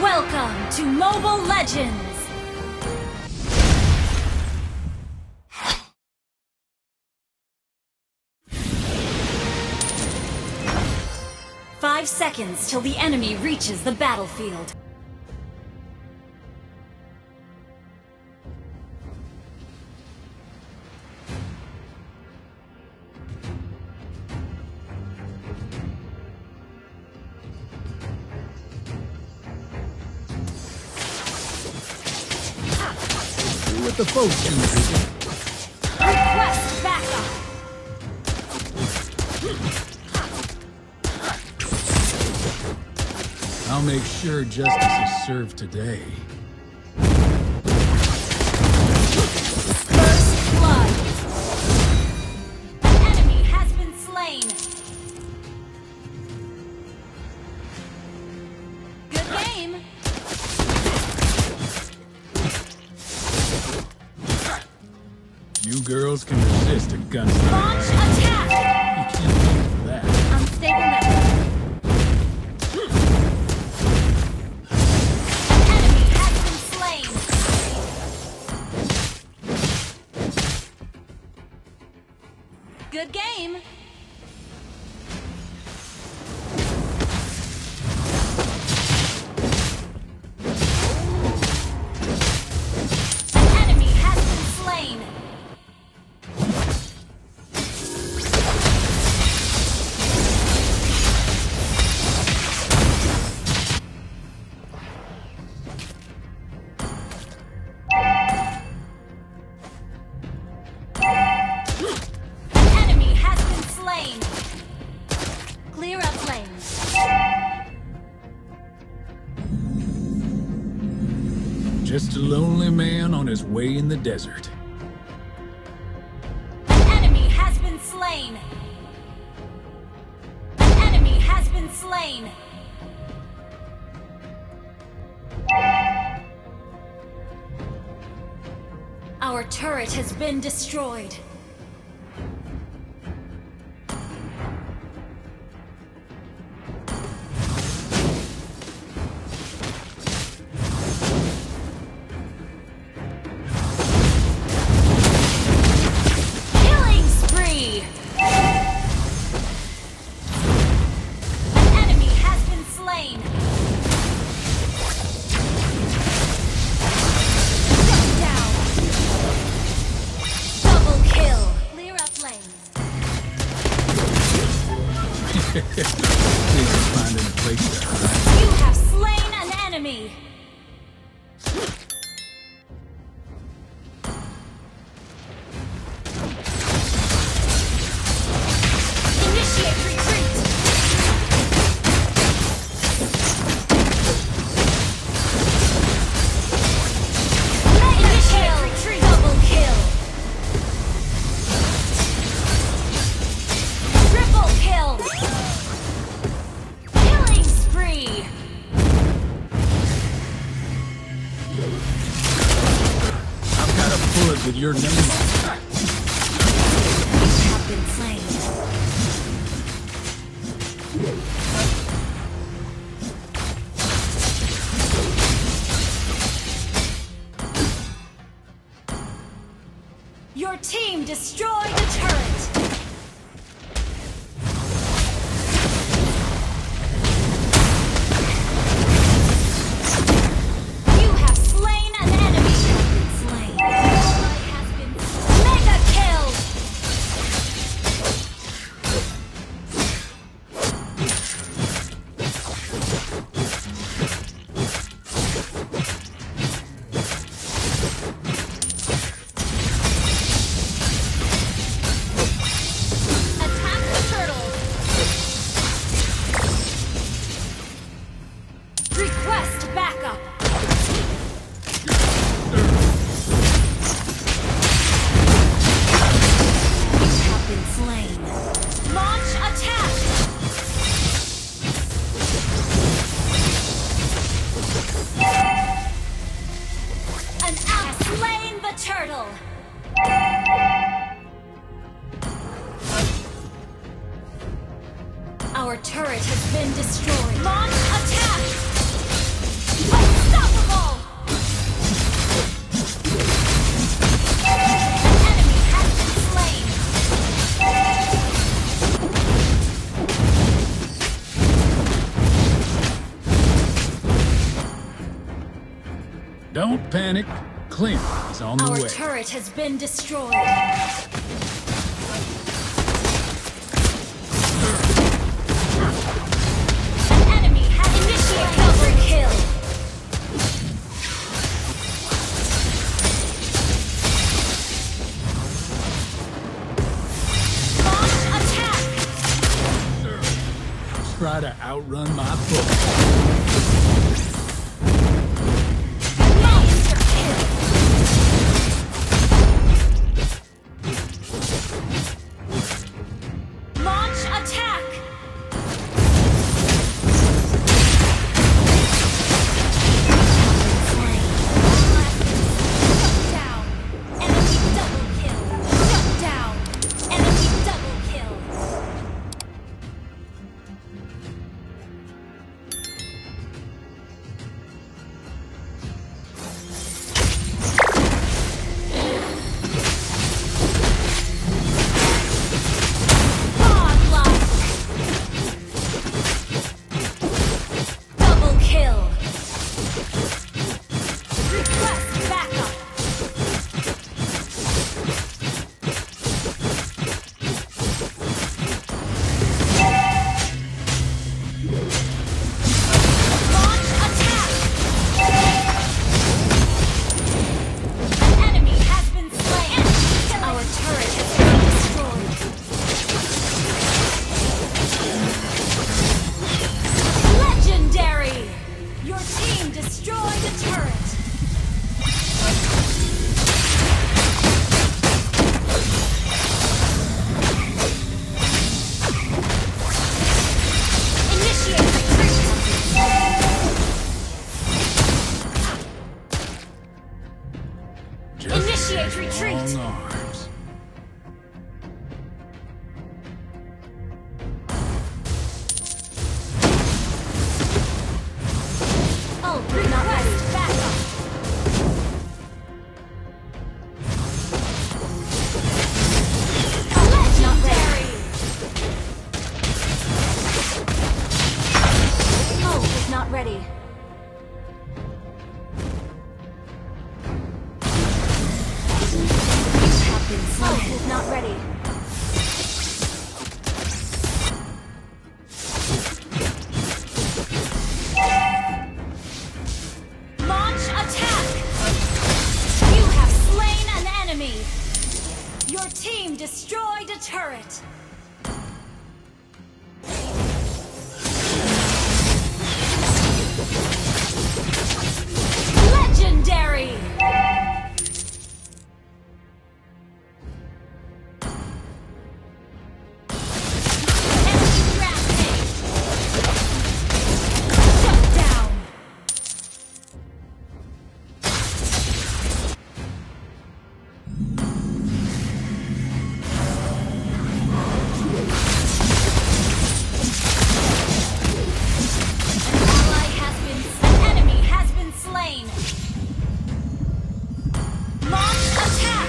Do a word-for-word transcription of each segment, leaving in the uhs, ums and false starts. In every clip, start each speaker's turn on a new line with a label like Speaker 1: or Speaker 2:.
Speaker 1: Welcome to Mobile Legends! Five seconds till the enemy reaches the battlefield.
Speaker 2: With the folks in the
Speaker 1: Request backup!
Speaker 2: I'll make sure justice is served today.
Speaker 1: First blood! An enemy has been slain! Good game!
Speaker 2: You girls can resist a gunfight.
Speaker 1: Launch attack!
Speaker 2: You can't beat that.
Speaker 1: Unstable network. An enemy has been slain. Good game. An enemy has been slain. Enemy has been slain. Clear up lanes.
Speaker 2: Just a lonely man on his way in the desert.
Speaker 1: An enemy has been slain. An enemy has been slain. Our turret has been destroyed. Killing spree! An enemy has been slain. Shut down. Double kill. Clear up lanes.
Speaker 2: Please finding a place to hide.
Speaker 1: You have slain an enemy. Initiate retreat. Mega kill. Retreat. Double kill. Triple kill. Killing spree.
Speaker 2: I've got a bullet with your name on it.
Speaker 1: Have been slain. Your team destroyed the turret. You have slain an enemy. Slain. Ally has been mega kill. Attack the turtle. Request backup. Have been slain. Launch attack. An ally has slain the turtle. Our turret has been destroyed. Launch attack!
Speaker 2: panic. Clint is on the
Speaker 1: Our
Speaker 2: way.
Speaker 1: turret has been destroyed. An enemy has initiated double kill. Launch attack.
Speaker 2: Try to outrun my foot.
Speaker 1: Monster kill. Launch attack. Shut down. Enemy double kill. Shut down. Enemy double kill. Godlike. Double kill. Request backup. Launch attack. An enemy has been slain. Our turret has been destroyed. Legendary! Your team destroyed a turret. Initiate retreat.
Speaker 2: Just
Speaker 1: Initiate retreat.
Speaker 2: long arms.
Speaker 1: Oh, request backup. Legendary! Oh, is not ready. You have been slain. Oh, is not ready. Launch attack! You have slain an enemy! Your team destroyed a turret! Legendary! Enemy rampage! Shut down! An ally has been, an enemy has been slain. Launch attack.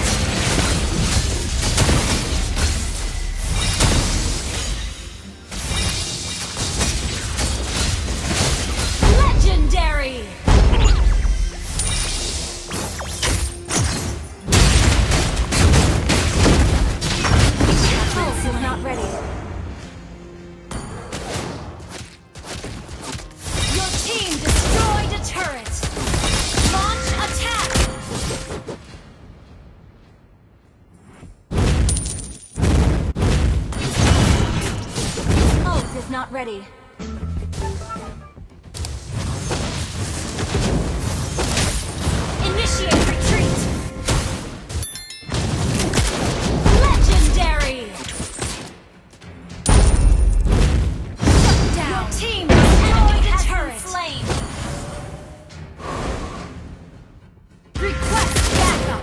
Speaker 1: Legendary. Pulse is not ready. Your team destroyed a turret! Launch attack! Ult is not ready. Initiate retreat! Legendary! Shut down! Your team destroyed a turret! Slain. Request backup!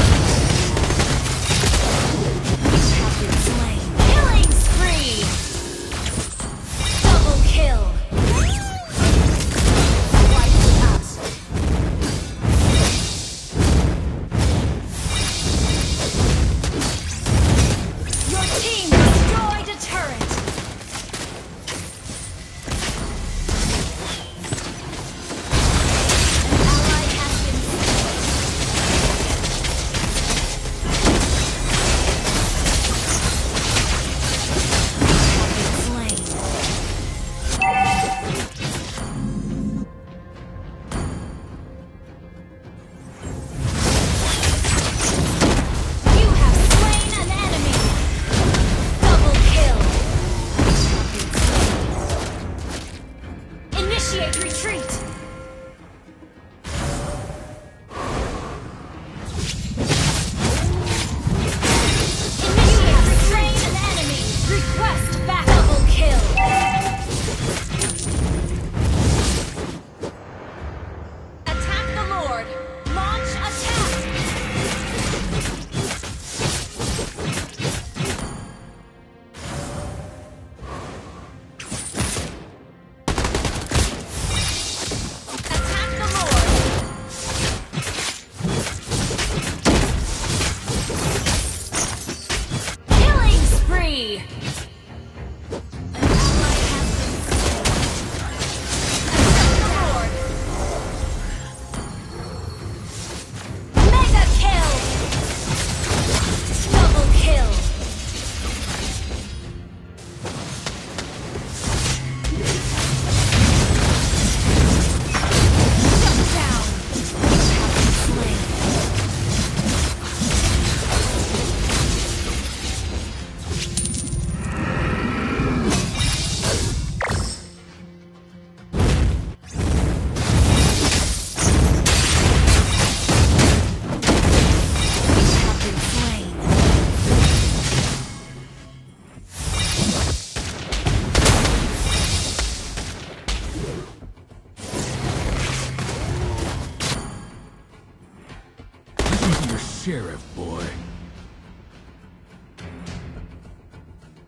Speaker 1: You have been slain. Killing spree!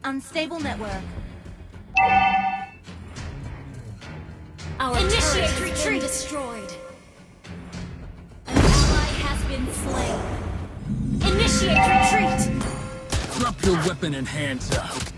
Speaker 3: Unstable network.
Speaker 1: Our
Speaker 3: Initiate
Speaker 1: turret has
Speaker 3: retreat.
Speaker 1: been destroyed. An ally has been slain.
Speaker 3: Initiate retreat!
Speaker 2: Drop your weapon and hands up.